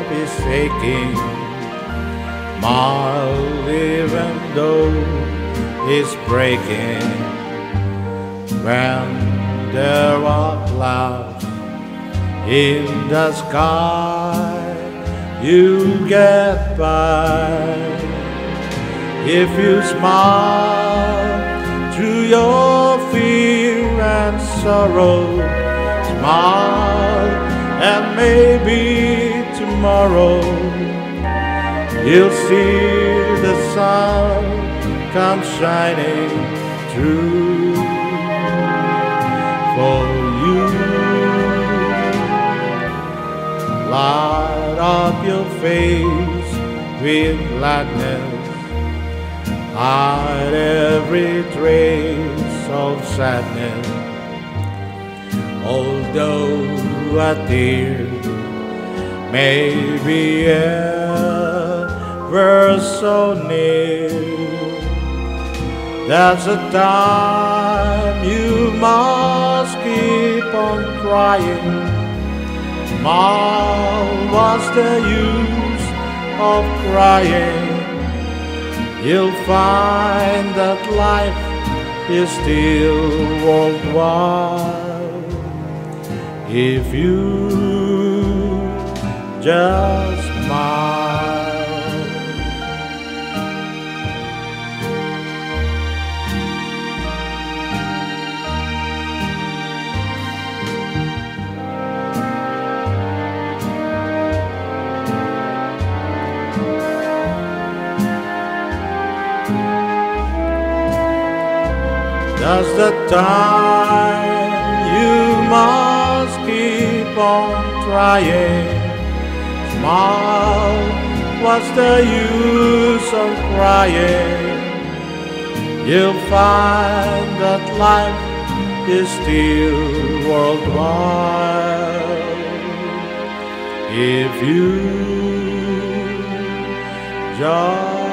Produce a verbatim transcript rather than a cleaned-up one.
is aching, mild even though it's breaking. When there are clouds in the sky, you get by. If you smile through your fear and sorrow, smile and maybe tomorrow you'll see the sun come shining through for you. Light up your face with gladness, hide every trace of sadness. Although a tear may be ever so near, that's a time you must keep on crying. Smile, what's the use of crying? You'll find that life is still worthwhile if you just smile. That's the time you must keep on trying. Smile, what's the use of crying? You'll find that life is still worthwhile if you just